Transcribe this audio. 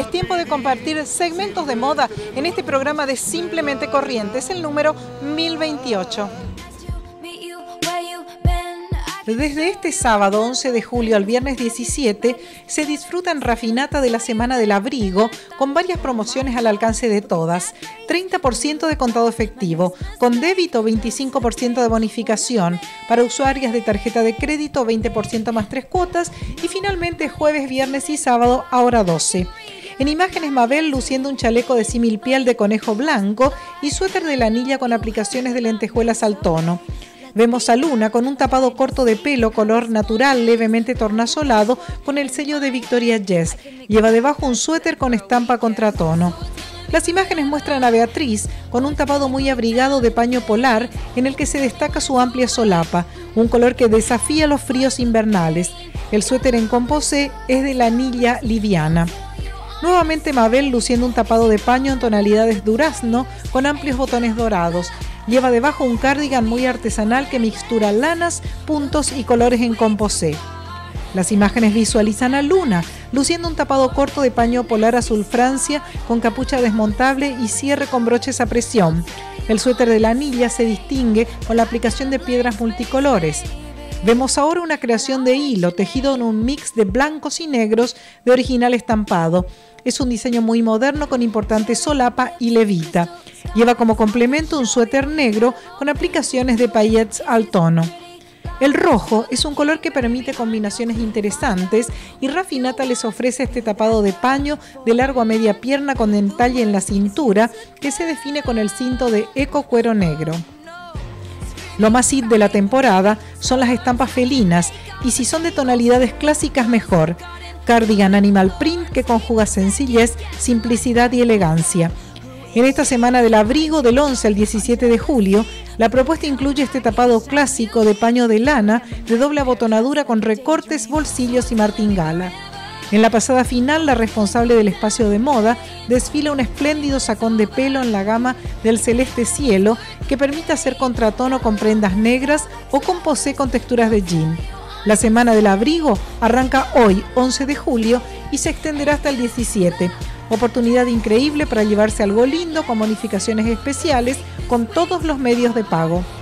Es tiempo de compartir segmentos de moda en este programa de Simplemente Corriente. Es el número 1028. Desde este sábado 11 de julio al viernes 17 se disfruta en Rafinata de la Semana del Abrigo con varias promociones al alcance de todas. 30% de contado efectivo, con débito 25% de bonificación, para usuarias de tarjeta de crédito 20% más 3 cuotas y finalmente jueves, viernes y sábado a hora 12. En imágenes, Mabel luciendo un chaleco de símil piel de conejo blanco y suéter de lanilla con aplicaciones de lentejuelas al tono. Vemos a Luna con un tapado corto de pelo color natural levemente tornasolado con el sello de Victoria Jess. Lleva debajo un suéter con estampa contratono. Las imágenes muestran a Beatriz con un tapado muy abrigado de paño polar en el que se destaca su amplia solapa, un color que desafía los fríos invernales. El suéter en composé es de lanilla liviana. Nuevamente Mabel luciendo un tapado de paño en tonalidades durazno con amplios botones dorados. Lleva debajo un cardigan muy artesanal que mixtura lanas, puntos y colores en composé. Las imágenes visualizan a Luna luciendo un tapado corto de paño polar azul Francia con capucha desmontable y cierre con broches a presión. El suéter de lanilla se distingue con la aplicación de piedras multicolores. Vemos ahora una creación de hilo tejido en un mix de blancos y negros de original estampado. Es un diseño muy moderno con importante solapa y levita. Lleva como complemento un suéter negro con aplicaciones de paillettes al tono. El rojo es un color que permite combinaciones interesantes y Rafinata les ofrece este tapado de paño de largo a media pierna con detalle en la cintura que se define con el cinto de eco cuero negro. Lo más hit de la temporada son las estampas felinas y si son de tonalidades clásicas mejor. Cardigan animal print que conjuga sencillez, simplicidad y elegancia. En esta semana del abrigo del 11 al 17 de julio, la propuesta incluye este tapado clásico de paño de lana de doble abotonadura con recortes, bolsillos y martingala. En la pasada final, la responsable del espacio de moda desfila un espléndido sacón de pelo en la gama del celeste cielo que permite hacer contratono con prendas negras o composé con texturas de jean. La semana del abrigo arranca hoy, 11 de julio, y se extenderá hasta el 17. Oportunidad increíble para llevarse algo lindo con bonificaciones especiales con todos los medios de pago.